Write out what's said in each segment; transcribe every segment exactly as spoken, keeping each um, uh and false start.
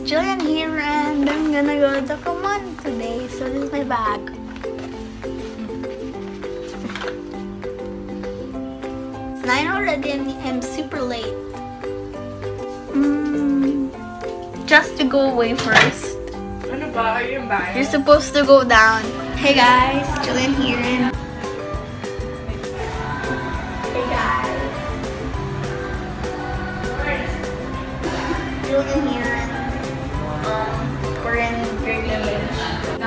Jillian here, and I'm gonna go to Command today. So this is my bag. It's nine already and I'm super late. Mm, just to go away first. Ano ba? Ayun ba? You're supposed to go down. Hey guys, Jillian here. And hey guys, Jillian here. And um, we're in Great Village.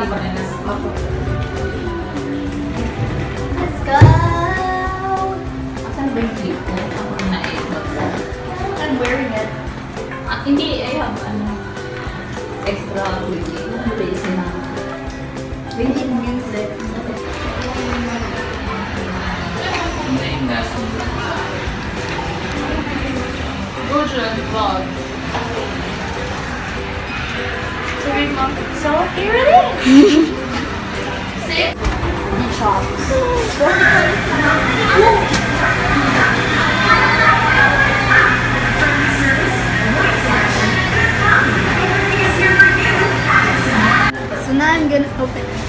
Let's go. Asan ba yung clip ko? Ako na eh. I'm wearing it. Ah, hindi, I have ano, extra wiki. Ano ba yung sinang? Hindi music. Version vlog. So here it is. See? The shops. So now I'm gonna open it.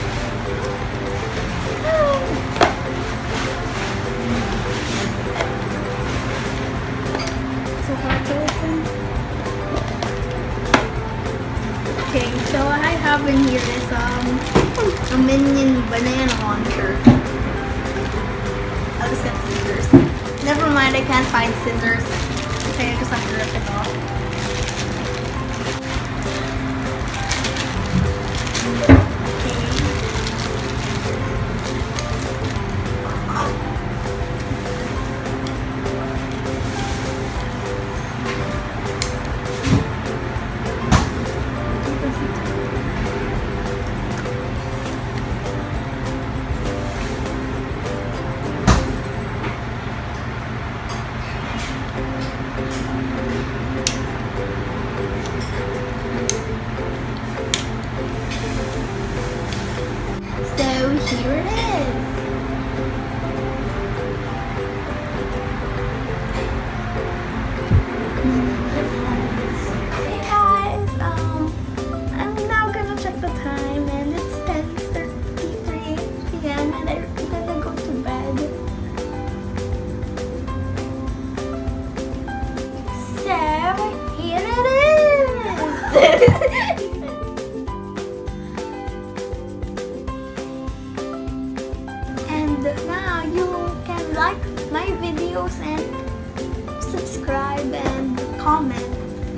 So hard to open. Okay, so what I have in here is um a Minion banana launcher. I'll just get scissors. Never mind, I can't find scissors. So I just have to rip it off. So here it is. Hey guys, um, I'm now gonna check the time and it's ten thirty-three p m and I'm gonna go to bed. So here it is. And now you can like my videos and subscribe and comment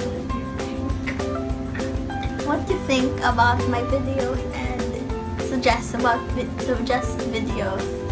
what you think about my videos and suggest about vi- suggest videos.